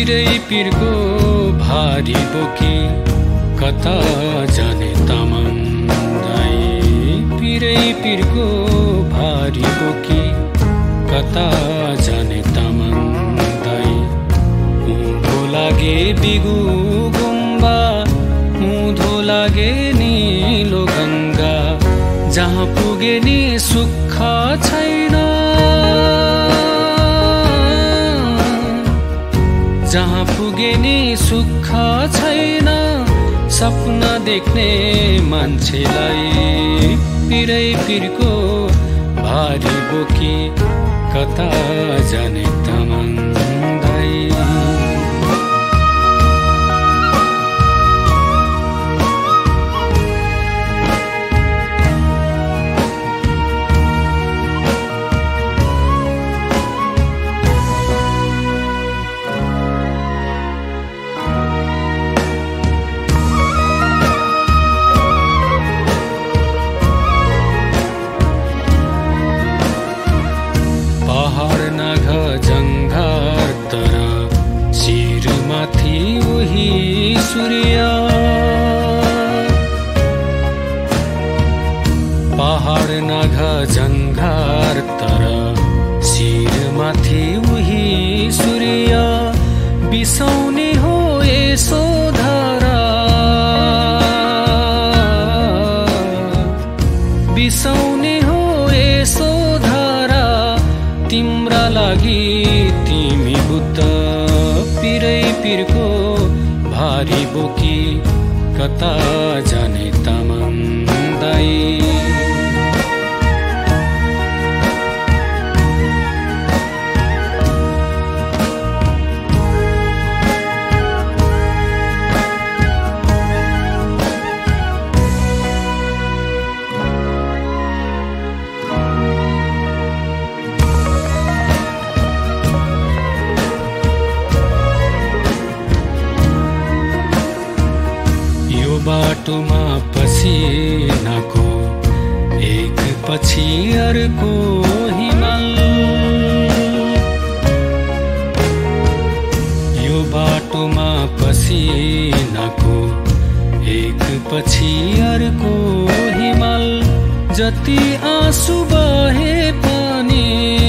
पिरै पिरको भारी बोकी कता जाने तामाङ दाइ। पिरै पिरको भारी बोकी कता जाने तामाङ दाइ। उँधो लागे बिगु गुम्बा, उँधो लागे नीलो गङ्गा, जहाँ पुगे नि सुख छैन, जहाँ पुगे नि सुख छैन। सपना देख्ने मान्छेलाई पिरै पिरको भारी बोकी कता जाने तामाङ दाइ। पहाड नाघ जङ्घार तर शिरमाथि उही सूर्य। पहाड नाघ जङ्घार तर शिरमाथि उही सूर्य। बिसाउने हो यसो धारा, बिसाउने हो यसो धारा, तिम्रा लागि तिमी बुद्ध। पिरै पिरको भारी बोकी कता जाने तामाङ दाइ। बाटोमा पसिनाको एक पछि अर्को हिमाल। यो बाटोमा पसिनाको एक पछि अर्को हिमाल। जति आँसु बहे पनि,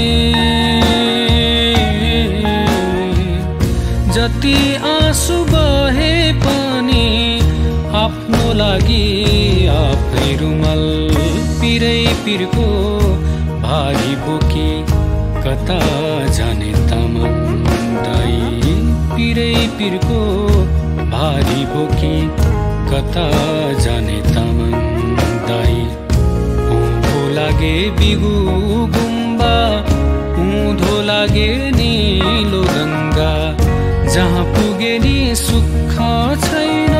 जति आँसु बहे पनि, आफ्नो लागि आफै रुमाल। पिरै पिरको भारी बोकी कता जाने तामाङ दाइ। पिरै पिरको भारी बोकी कता जाने तामाङ दाइ। उँधो लागे बिगु गुम्बा, उँधो लागे नीलो गङ्गा, जहाँ पुगे नि सुख छैन,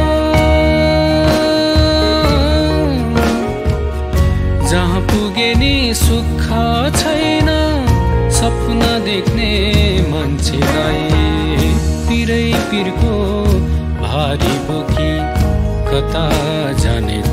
जहाँ पुगे नि सुख छैन। सपना देख्ने मान्छेलाई पिरै पिरको भारी बोकी कता जाने